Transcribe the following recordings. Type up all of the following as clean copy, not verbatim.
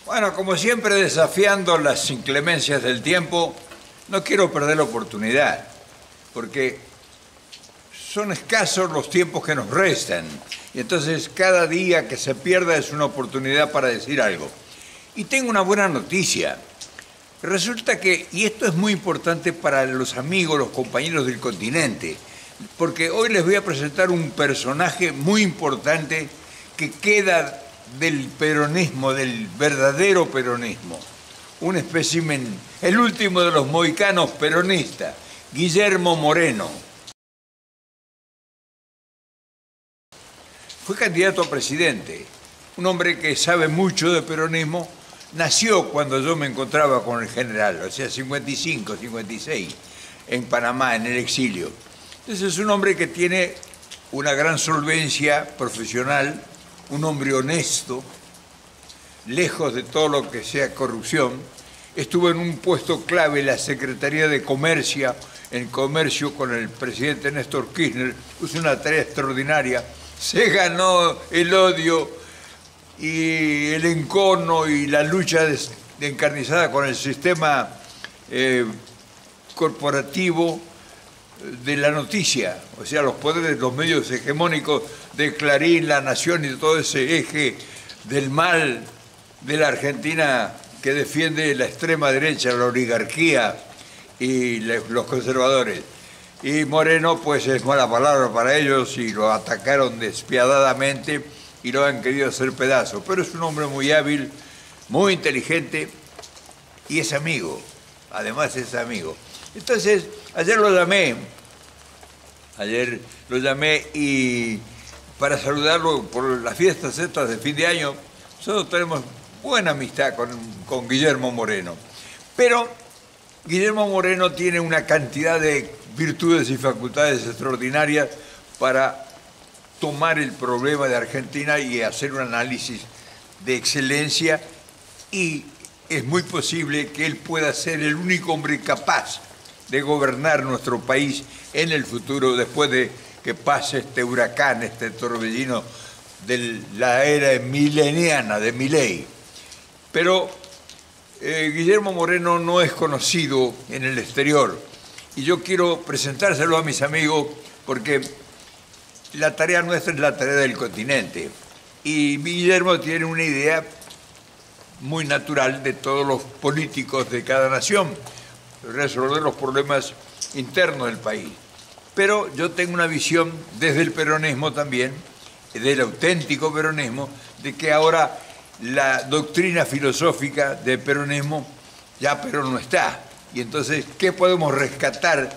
Bueno, como siempre, desafiando las inclemencias del tiempo, no quiero perder la oportunidad, porque son escasos los tiempos que nos restan, y entonces cada día que se pierda es una oportunidad para decir algo. Y tengo una buena noticia. Resulta que, y esto es muy importante para los amigos, los compañeros del continente, porque hoy les voy a presentar un personaje muy importante que queda del peronismo, del verdadero peronismo. Un espécimen, el último de los mohicanos peronistas, Guillermo Moreno. Fue candidato a presidente, un hombre que sabe mucho de peronismo. Nació cuando yo me encontraba con el general, o sea, 55, 56, en Panamá, en el exilio. Entonces es un hombre que tiene una gran solvencia profesional, un hombre honesto, lejos de todo lo que sea corrupción. Estuvo en un puesto clave, la Secretaría de Comercio, en comercio con el presidente Néstor Kirchner. Hizo una tarea extraordinaria. Se ganó el odio y el encono y la lucha encarnizada con el sistema corporativo de la noticia, o sea, los poderes, los medios hegemónicos de Clarín, La Nación y todo ese eje del mal de la Argentina que defiende la extrema derecha, la oligarquía y los conservadores. Y Moreno, pues es mala palabra para ellos y lo atacaron despiadadamente y lo han querido hacer pedazos. Pero es un hombre muy hábil, muy inteligente y es amigo. Además es amigo. Entonces, ayer lo llamé y para saludarlo por las fiestas estas de fin de año. Nosotros tenemos buena amistad con Guillermo Moreno. Pero Guillermo Moreno tiene una cantidad de virtudes y facultades extraordinarias para tomar el problema de Argentina y hacer un análisis de excelencia, y es muy posible que él pueda ser el único hombre capaz de gobernar nuestro país en el futuro, después de que pase este huracán, este torbellino de la era mileniana de Milei. Pero Guillermo Moreno no es conocido en el exterior y yo quiero presentárselo a mis amigos porque la tarea nuestra es la tarea del continente. Y Guillermo tiene una idea muy natural de todos los políticos de cada nación, resolver los problemas internos del país. Pero yo tengo una visión desde el peronismo también, del auténtico peronismo, de que ahora la doctrina filosófica del peronismo ya Perón no está. Y entonces, ¿qué podemos rescatar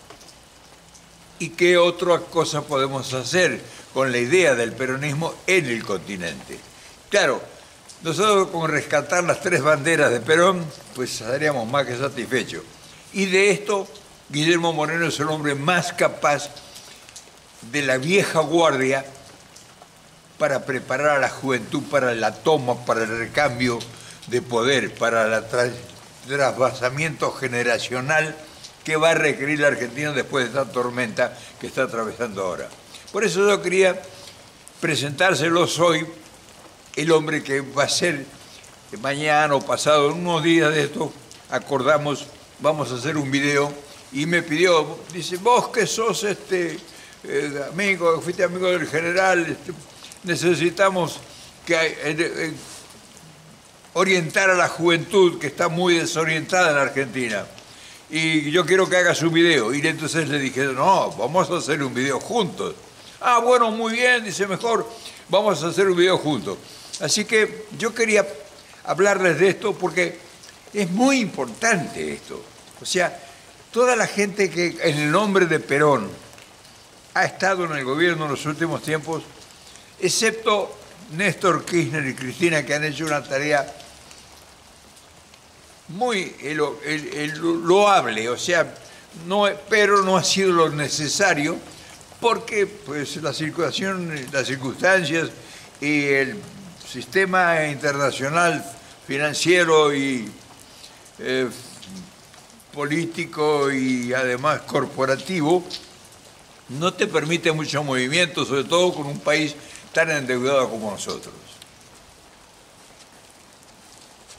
y qué otra cosa podemos hacer con la idea del peronismo en el continente? Claro, nosotros con rescatar las tres banderas de Perón, pues estaríamos más que satisfechos. Y de esto, Guillermo Moreno es el hombre más capaz de la vieja guardia para preparar a la juventud para la toma, para el recambio de poder, para el trasvasamiento generacional que va a requerir la Argentina después de esta tormenta que está atravesando ahora. Por eso yo quería presentárselos hoy, el hombre que va a ser mañana o pasado, en unos días de esto, acordamos, vamos a hacer un video, y me pidió, dice, vos que sos amigo, fuiste amigo del general, necesitamos que orientar a la juventud que está muy desorientada en Argentina. Y yo quiero que hagas un video. Y entonces le dije, no, vamos a hacer un video juntos. Ah, bueno, muy bien, dice, mejor vamos a hacer un video juntos. Así que yo quería hablarles de esto porque es muy importante esto. O sea, toda la gente que en el nombre de Perón ha estado en el gobierno en los últimos tiempos, excepto Néstor Kirchner y Cristina, que han hecho una tarea muy loable, o sea, pero no ha sido lo necesario porque pues, las circunstancias y el sistema internacional financiero y político y además corporativo no te permite mucho movimiento, sobre todo con un país tan endeudado como nosotros.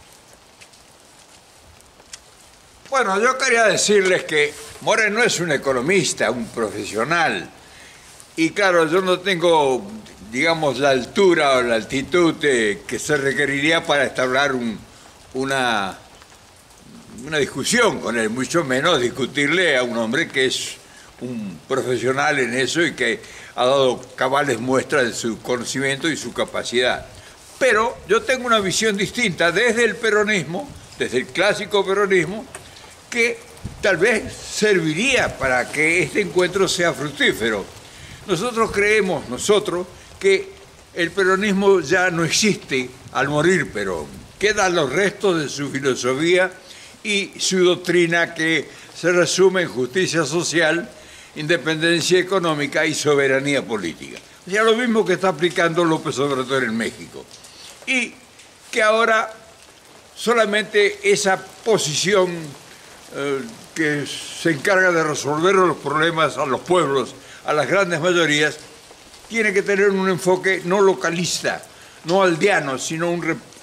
Bueno, yo quería decirles que Moreno es un economista, un profesional. Y claro, yo no tengo, digamos, la altura o la altitud que se requeriría para establecer una discusión con él, mucho menos discutirle a un hombre que es un profesional en eso y que ha dado cabales muestras de su conocimiento y su capacidad. Pero yo tengo una visión distinta desde el peronismo, desde el clásico peronismo, que tal vez serviría para que este encuentro sea fructífero. Nosotros creemos, que el peronismo ya no existe al morir Perón. Quedan los restos de su filosofía y su doctrina que se resume en justicia social, independencia económica y soberanía política. O sea, lo mismo que está aplicando López Obrador en México. Y que ahora solamente esa posición que se encarga de resolver los problemas a los pueblos, a las grandes mayorías, tiene que tener un enfoque no localista, no aldeano, sino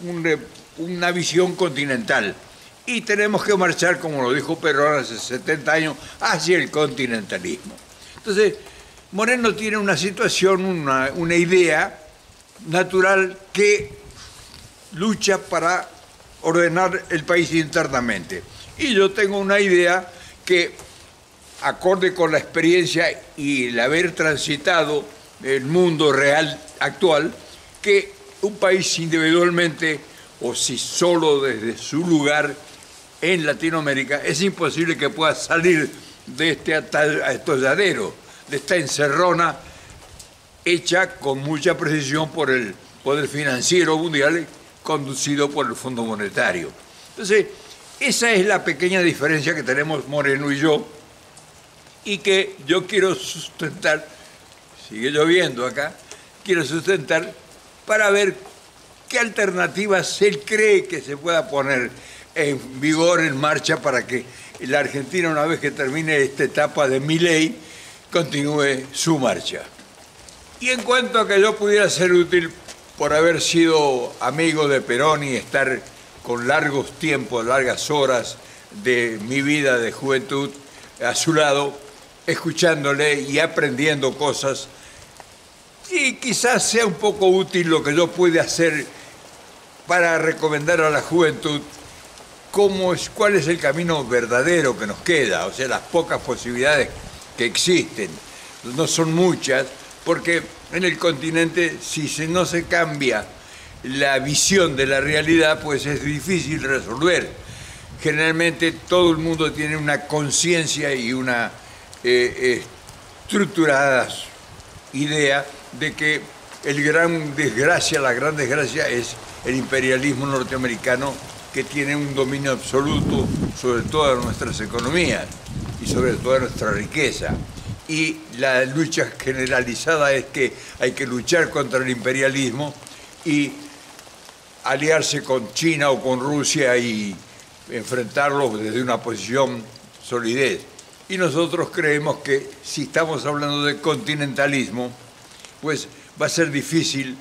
una visión continental. Y tenemos que marchar, como lo dijo Perón hace 70 años, hacia el continentalismo. Entonces, Moreno tiene una situación, una idea natural que lucha para ordenar el país internamente. Y yo tengo una idea que, acorde con la experiencia y el haber transitado el mundo real actual, que un país individualmente o si solo desde su lugar en Latinoamérica es imposible que pueda salir de este atolladero, de esta encerrona hecha con mucha precisión por el poder financiero mundial conducido por el Fondo Monetario. Entonces, esa es la pequeña diferencia que tenemos Moreno y yo, y que yo quiero sustentar, sigue lloviendo acá, quiero sustentar para ver qué alternativas él cree que se pueda poner en vigor, en marcha, para que la Argentina, una vez que termine esta etapa de Milei, continúe su marcha. Y en cuanto a que yo pudiera ser útil por haber sido amigo de Perón y estar con largos tiempos, largas horas de mi vida de juventud a su lado, escuchándole y aprendiendo cosas, y quizás sea un poco útil lo que yo pueda hacer para recomendar a la juventud cuál es el camino verdadero que nos queda, o sea, las pocas posibilidades que existen. No son muchas, porque en el continente, si no se cambia la visión de la realidad, pues es difícil resolver. Generalmente todo el mundo tiene una conciencia y una estructurada idea de que la gran desgracia es el imperialismo norteamericano, que tiene un dominio absoluto sobre todas nuestras economías y sobre toda nuestra riqueza. Y la lucha generalizada es que hay que luchar contra el imperialismo y aliarse con China o con Rusia y enfrentarlos desde una posición solidez. Y nosotros creemos que si estamos hablando de continentalismo, pues va a ser difícil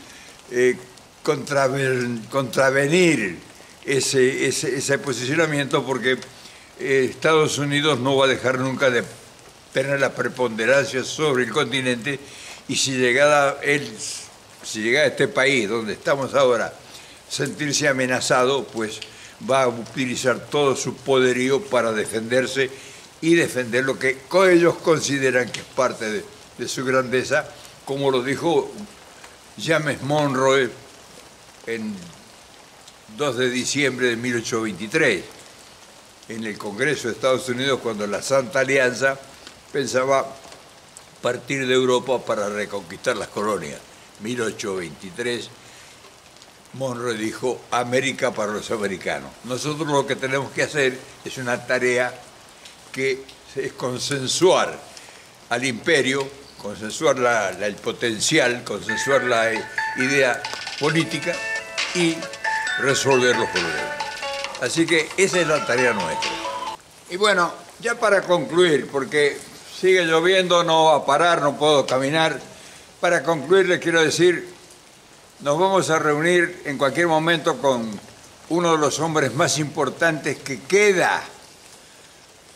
contravenir ese posicionamiento, porque Estados Unidos no va a dejar nunca de tener la preponderancia sobre el continente, y si llegara a este país donde estamos ahora sentirse amenazado, pues va a utilizar todo su poderío para defenderse y defender lo que ellos consideran que es parte de su grandeza, como lo dijo James Monroe en 2 de diciembre de 1823, en el Congreso de Estados Unidos, cuando la Santa Alianza pensaba partir de Europa para reconquistar las colonias. 1823, Monroe dijo: América para los americanos. Nosotros lo que tenemos que hacer es una tarea que es consensuar al imperio, consensuar el potencial, consensuar la idea política y resolver los problemas. Así que esa es la tarea nuestra. Y bueno, ya para concluir, porque sigue lloviendo, no va a parar, no puedo caminar. Para concluir les quiero decir, nos vamos a reunir en cualquier momento con uno de los hombres más importantes que queda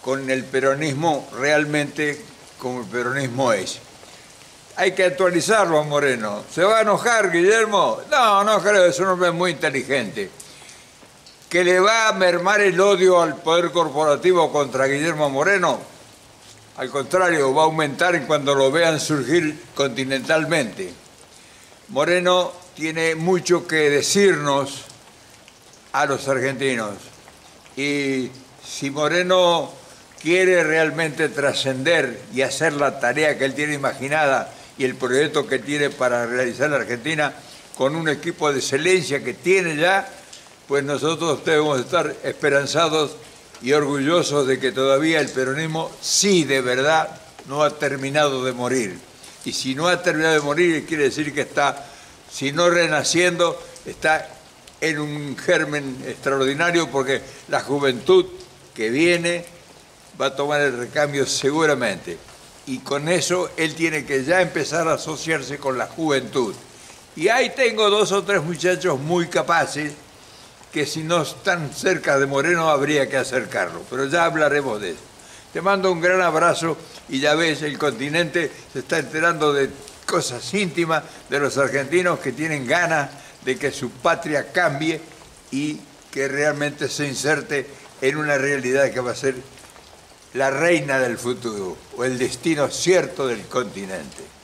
con el peronismo realmente como el peronismo es. Hay que actualizarlo a Moreno. ¿Se va a enojar, Guillermo? No, no creo, es un hombre muy inteligente. ¿Que le va a mermar el odio al poder corporativo contra Guillermo Moreno? Al contrario, va a aumentar en cuando lo vean surgir continentalmente. Moreno tiene mucho que decirnos a los argentinos. Y si Moreno quiere realmente trascender y hacer la tarea que él tiene imaginada y el proyecto que tiene para realizar la Argentina con un equipo de excelencia que tiene ya, pues nosotros debemos estar esperanzados y orgullosos de que todavía el peronismo sí de verdad no ha terminado de morir. Y si no ha terminado de morir, quiere decir que está, si no renaciendo, está en un germen extraordinario, porque la juventud que viene va a tomar el recambio seguramente. Y con eso él tiene que ya empezar a asociarse con la juventud. Y ahí tengo 2 o 3 muchachos muy capaces que si no están cerca de Moreno habría que acercarlo. Pero ya hablaremos de eso. Te mando un gran abrazo y ya ves, el continente se está enterando de cosas íntimas de los argentinos que tienen ganas de que su patria cambie y que realmente se inserte en una realidad que va a ser la reina del futuro o el destino cierto del continente.